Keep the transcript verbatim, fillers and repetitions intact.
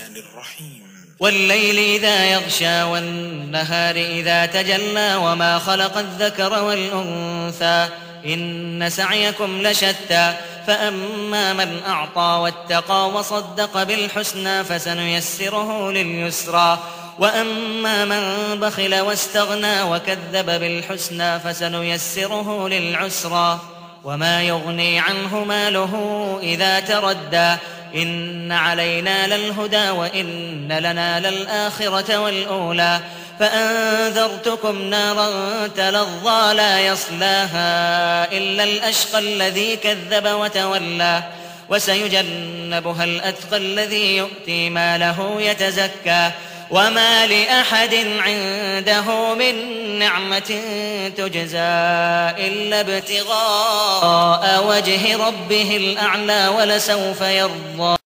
الرحمن الرحيم والليل إذا يغشى والنهار إذا تجلى وما خلق الذكر والأنثى إن سعيكم لشتى فأما من أعطى واتقى وصدق بالحسنى فسنيسره لليسرى وأما من بخل واستغنى وكذب بالحسنى فسنيسره للعسرى وما يغني عنه ماله إذا تردى إن علينا للهدى وإن لنا للآخرة والأولى فأنذرتكم نارا تلظى لا يصلاها إلا الأشقى الذي كذب وتولى وسيجنبها الأتقى الذي يؤتي ماله يتزكى وما لأحد عنده من نعمة تجزى إلا ابتغاء وجه ربه الأعلى ولسوف يرضى.